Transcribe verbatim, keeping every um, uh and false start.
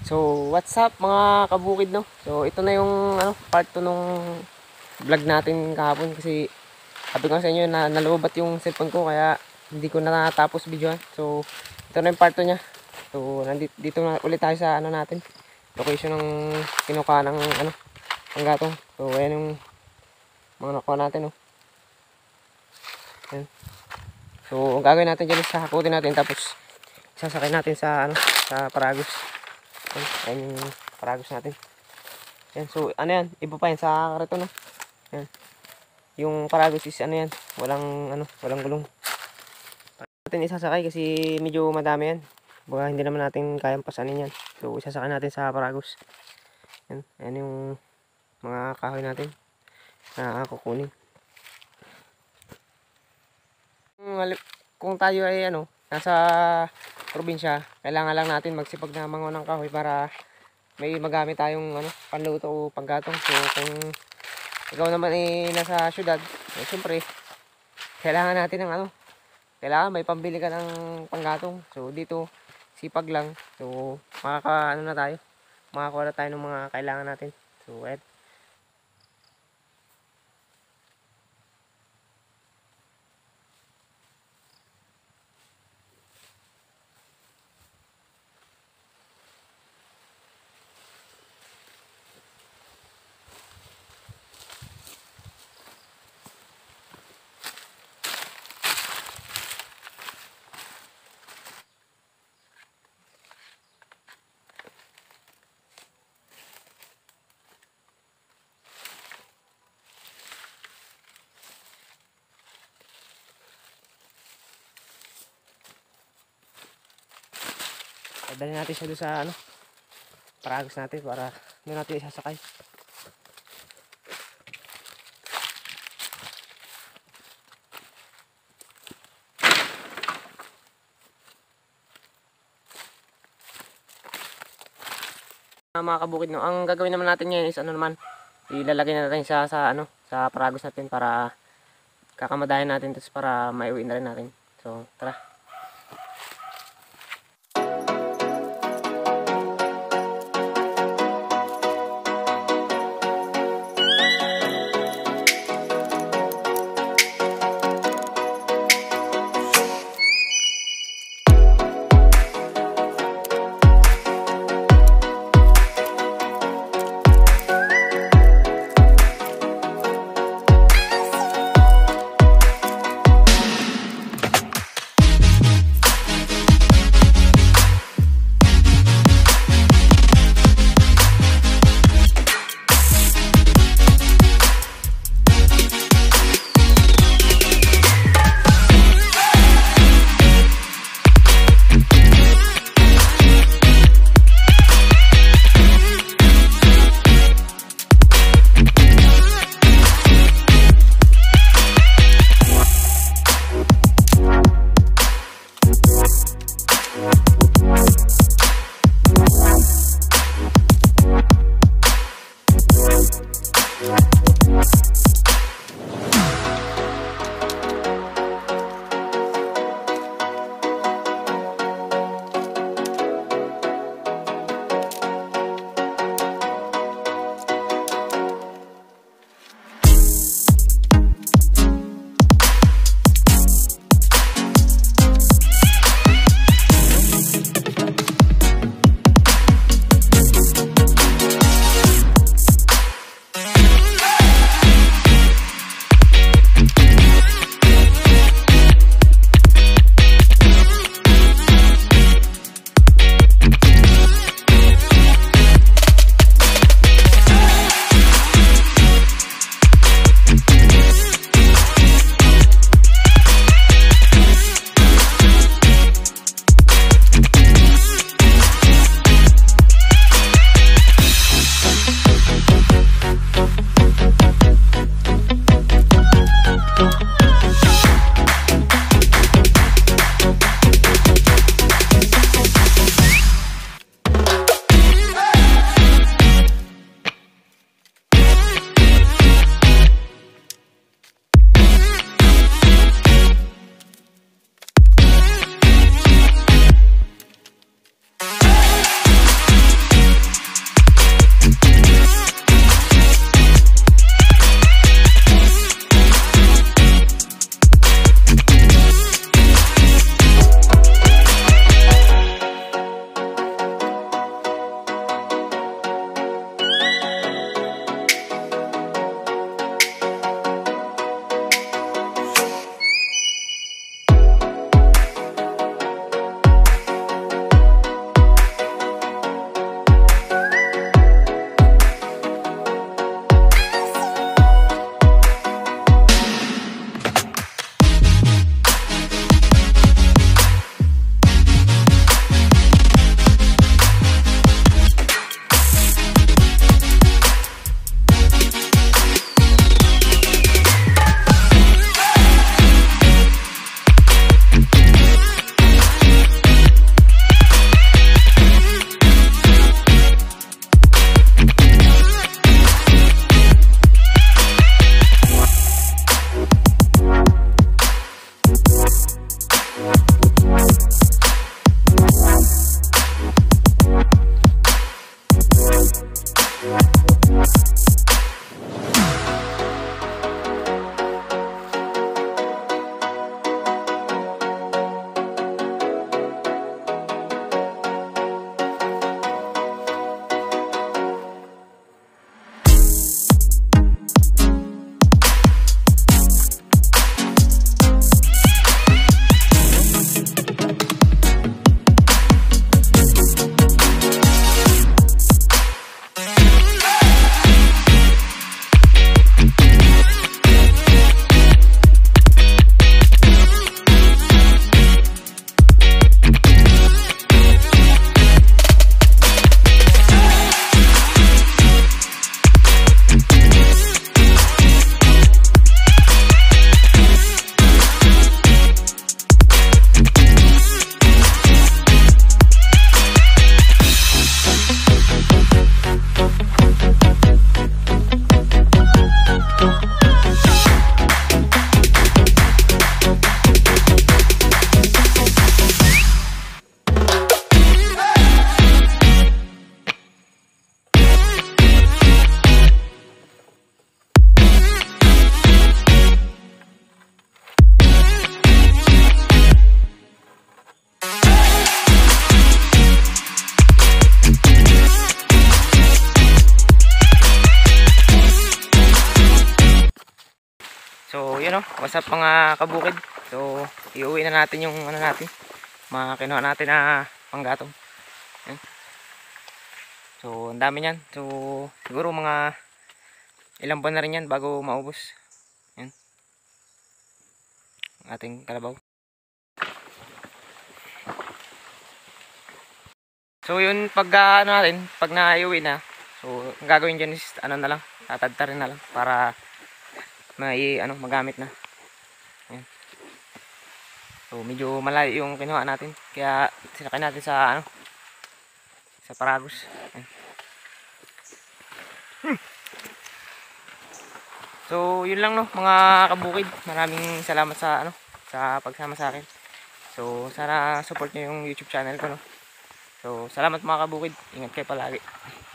So, what's up mga kabukid, no? So, ito na yung ano, part two nung vlog natin kahapon kasi sabi ko sa inyo na nalobat yung cellphone ko kaya hindi ko na natapos videoan. So, ito na yung part two niya. So, nandito dito na ulit tayo sa ano natin, location ng kinukuha ng ano, panggatong. So, ayan yung mga nakuha natin, no? Ayan. So, ang gagawin natin dyan is hakutin natin tapos sasakay natin sa ano, sa Paragos. Ayan, ayan yung Paragos natin. Ayan, so ano yan, iba pa yan sa karito, no? Ayan. Yung Paragos is ano yan, walang ano, walang gulong. Natin isasakay kasi medyo madami yan. Baka hindi naman natin kayang pasanin yan. So isasakay natin sa Paragos. Ayan, ayan yung mga kahoy natin na kukunin. Kung tayo ay ano, nasa probinsya, kailangan lang natin magsipag na manguha ng kahoy para may magamit tayong ano, panluto o panggatong. So kung ikaw naman ay nasa syudad, eh, siyempre kailangan natin ng ano, kailangan may pambili ka ng panggatong. So dito sipag lang, so makaka ano na tayo, makakuha na tayo ng mga kailangan natin. So et dali natin siya doon sa ano, Paragos natin para doon natin isasakay. Uh, mga kabukid, no, ang gagawin naman natin ngayon is ano naman, ilalagay na natin siya sa ano, sa Paragos natin para kakamadayan natin, tapos para maiuwi na rin natin. So tara. what's up mga kabukid? So, iuwi na natin yung ano natin, mga kinuha natin na panggatong. Ayan. So, ang dami yan. So, siguro mga ilang buwan na rin yan bago maubos. Ayan. Ang ating kalabaw. So, yun pag uh, ano natin, pag naiuwi na, so, ang gagawin dyan is ano na lang, tatadtarin na lang para may ano magamit na. Ayan. So medyo malayo yung kinuha natin kaya sinakay natin sa ano sa Paragos. Ayan. Hmm. So yun lang no mga kabukid, maraming salamat sa ano sa pagsama sa akin. So sana support niyo yung YouTube channel ko no. So salamat mga kabukid, ingat kayo palagi.